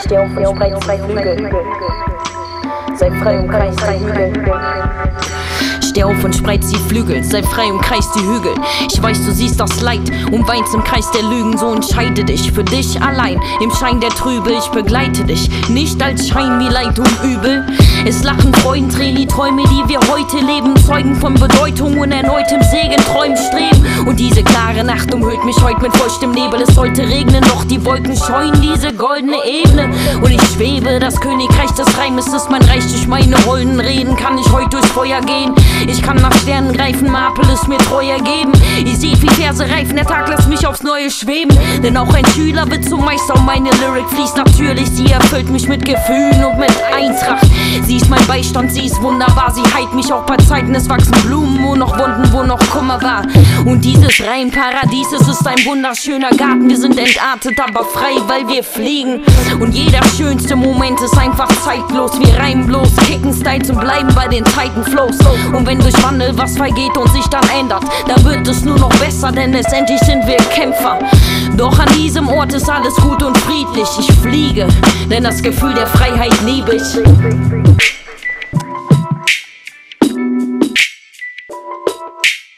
Steh auf und spreit die Flügel. Sei frei und kreis die Hügel. Steh auf und spreiz die Flügel, sei frei und kreis die Hügel. Ich weiß, du siehst das Leid und weinst im Kreis der Lügen. So entscheide dich für dich allein, im Schein der Trübe. Ich begleite dich, nicht als Schein wie Leid und Übel. Es lachen Freuden, Tränen, die Träume, die wir heute leben. Zeugen von Bedeutung und erneutem Segen, Träumen streben. Und diese klare Nacht umhüllt mich heute mit feuchtem Nebel. Es sollte regnen, doch die Wolken scheuen diese goldene Ebene. Und ich schwebe, das Königreich des Reimes ist mein Reich. Durch meine holden Reden kann ich heute durchs Feuer gehen. Ich kann nach Sternen greifen, Marpel es mir treu ergeben. Ihr seht, wie Verse reifen, der Tag lässt mich aufs Neue schweben. Denn auch ein Schüler wird zum Meister und meine Lyrik fließt natürlich. Sie erfüllt mich mit Gefühlen und mit Eintracht. Sie ist mein Beistand, sie ist wunderbar. Sie heilt mich auch bei Zeiten, es wachsen Blumen, wo noch Wunden, wo noch Kummer war. Und dieses Reimparadies, es ist ein wunderschöner Garten. Wir sind entartet, aber frei, weil wir fliegen. Und jeder schönste Moment ist einfach zeitlos. Wir reimen bloß, kicken Styles und bleiben bei den Titan Flows. Und wenn durch Wandel was vergeht und sich dann ändert, dann wird es nur noch besser, denn letztendlich sind wir Kämpfer. Doch an diesem Ort ist alles gut und friedlich. Ich fliege, denn das Gefühl der Freiheit liebe ich.